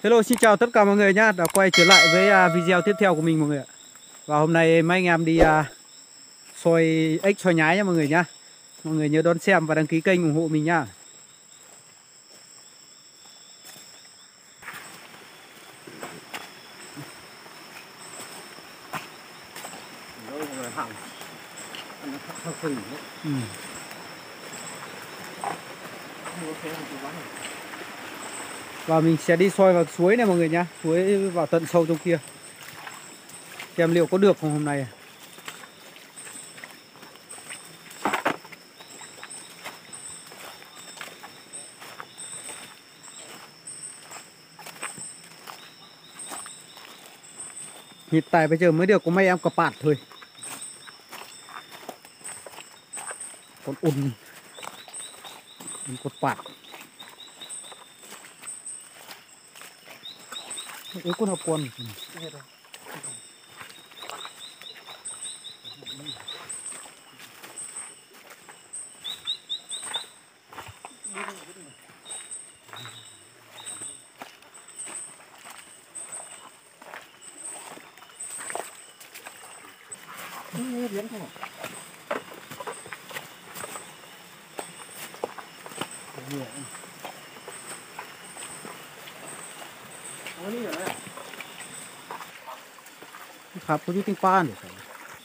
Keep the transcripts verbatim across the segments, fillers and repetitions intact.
Hello, xin chào tất cả mọi người nhá, đã quay trở lại với uh, video tiếp theo của mình mọi người ạ. Và hôm nay mấy anh em đi uh, soi ếch soi nhái nha mọi người nhá. Mọi người nhớ đón xem và đăng ký kênh ủng hộ mình nhá. Ừ. Và mình sẽ đi soi vào suối này mọi người nhá, suối vào tận sâu trong kia. Xem liệu có được không hôm nay. Hiện tại bây giờ mới được có mấy em cặp bạt thôi. Con ùn con bạt. Cái con học quần. Biến không? Khắp có chút tiếng pan để phải.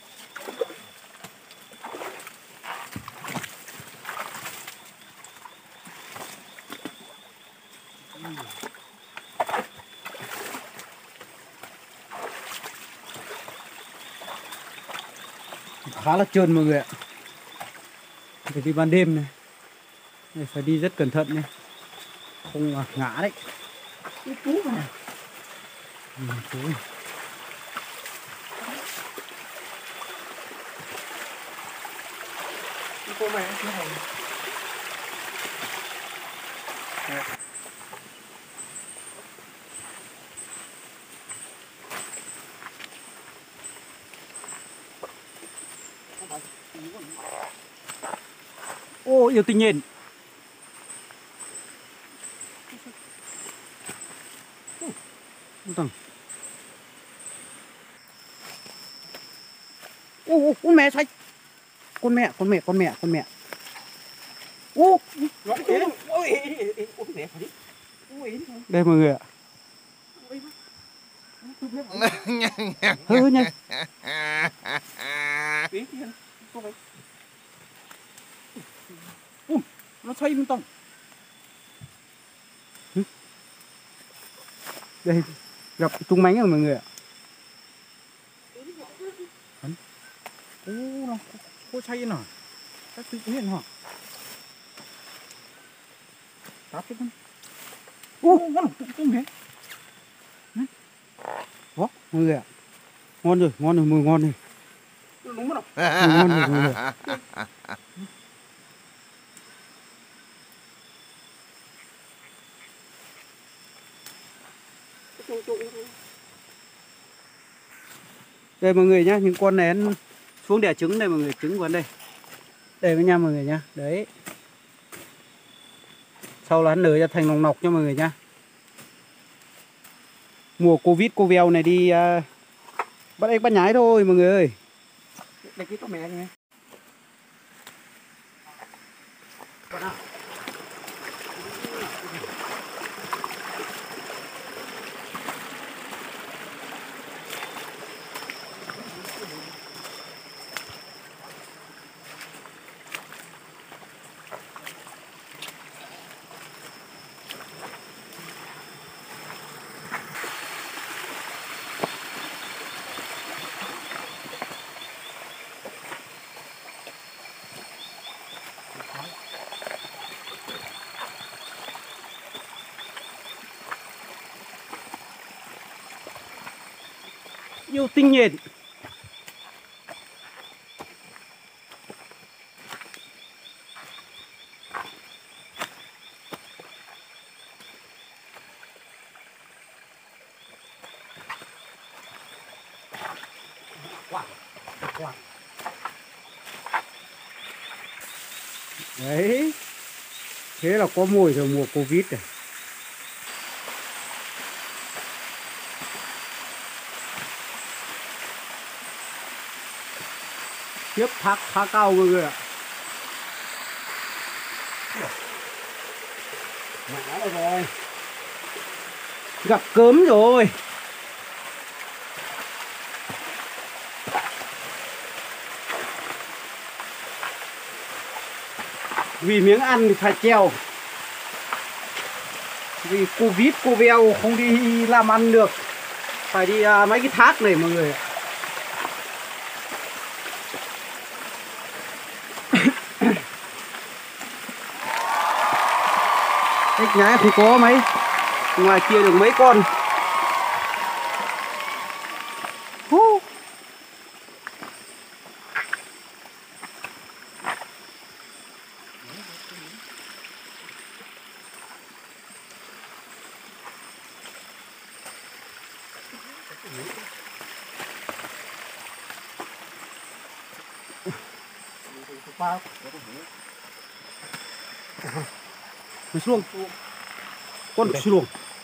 Khá là trơn mọi người ạ. Phải đi ban đêm này. Này phải đi rất cẩn thận này. Không mà ngã đấy. Cú này. Ừ, cú này. Cô mẹ thế này. Ô, yêu tình nhìn. Ô, con mẹ xoay. Con mẹ, con mẹ, con mẹ, con mẹ. Ô, đây mọi người ạ. Hơi nhanh. Ui, nó xoay bên tông. Đây, gặp tung mánh rồi mọi người ạ. Ô, nó có xoay nào. Các tự nhiên hả? Táp chứ con. Ô, nó tung tung thế. Đó, mọi người ạ. Ngon rồi, ngon rồi, mùi ngon rồi. Đúng rồi. Mùi ngon rồi mọi người. Đây mọi người nhá, những con nén xuống đẻ trứng đây mọi người, trứng còn đây. Đây với nhau mọi người nhá, đấy. Sau là nở ra thành nòng nọc nha mọi người nhá. Mùa Covid Covid này đi uh, bắt ếch bắt nhái thôi mọi người ơi. Đây cái con mẹ này. Con nào? Yêu tinh nhện. Đấy. Thế là có mùi rồi mùa Covid rồi. Tiếp thác khá cao mọi người ạ. Ngã rồi rồi. Gặp cớm rồi. Vì miếng ăn thì phải treo. Vì Covid, Covid không đi làm ăn được. Phải đi à, mấy cái thác này mọi người ạ. Ếch nhái không có mấy. Ngoài kia được mấy con. Hú. Nó xuống. Con xuống.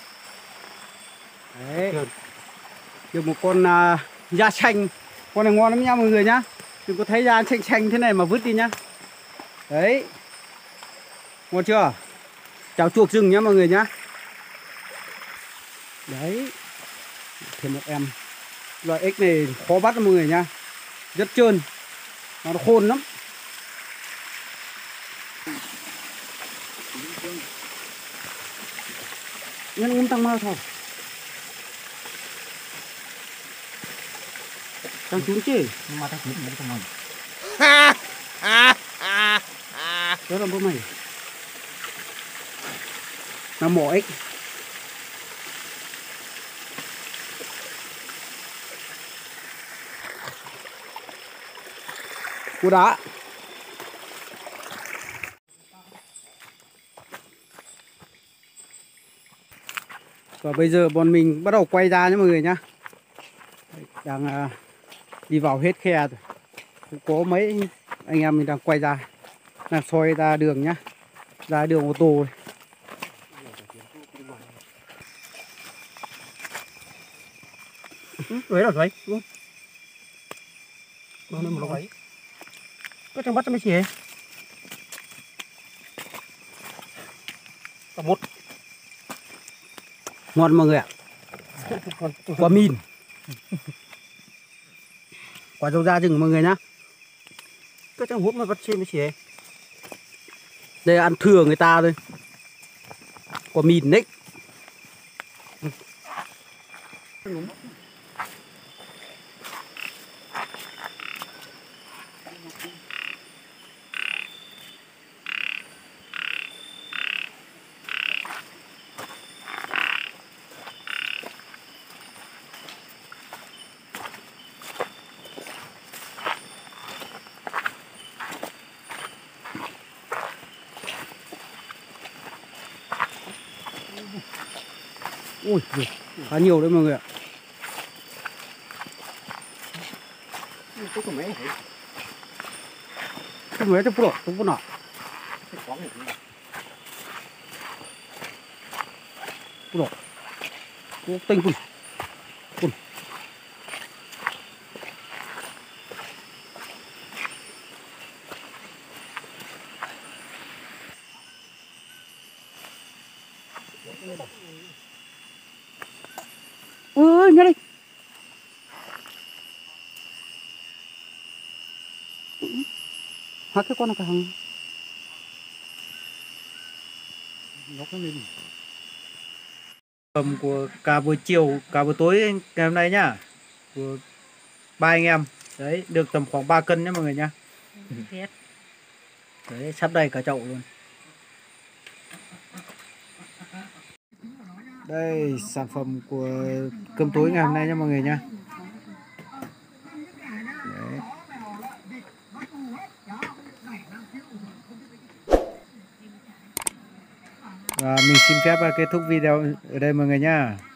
Đấy. Được một con uh, da xanh. Con này ngon lắm nha mọi người nhá. Đừng có thấy da xanh xanh thế này mà vứt đi nhá. Đấy. Ngon chưa? Cháo chuột rừng nhá mọi người nhá. Đấy. Thêm một em. Loại ếch này khó bắt mọi người nhá. Rất trơn. Nó khôn lắm. Nhân uống tăng mau thôi. Tăng trúng chứ. Mà tăng trúng cũng tăng mau. Đó là bố mày. Nó mỏ ếch. Cua đá. Và bây giờ bọn mình bắt đầu quay ra nhé mọi người nhá. Đang uh, đi vào hết khe rồi. Cũng có mấy anh em mình đang quay ra. Đang soi ra đường nhá. Ra đường ô tô. Đấy là vậy. Nó lên một cái. Có trong bắt cho mấy chị. Cả một. Ngon mọi người ạ. Quả min. Quả dâu da rừng mọi người nhá. Có trong hút mà bắt trên mấy chị. Đây là ăn thừa người ta thôi. Quả min đấy. Ui, khá nhiều đấy mọi người ạ. Cái mấy cái mấy cái phụ không có nọ. Phụ có tinh cùn. Cùn. Ôi, nhá đi. Hả cái con này cả hàng. Nó có lên. Tầm của cả buổi chiều, cả buổi tối ngày hôm nay nhá. Của ba anh em. Đấy, được tầm khoảng ba cân nhá mọi người nhá. Đấy, sắp đầy cả chậu luôn. Đây, sản phẩm của cơm tối ngày hôm nay nha mọi người nha. Đấy. Và mình xin phép kết thúc video ở đây mọi người nha.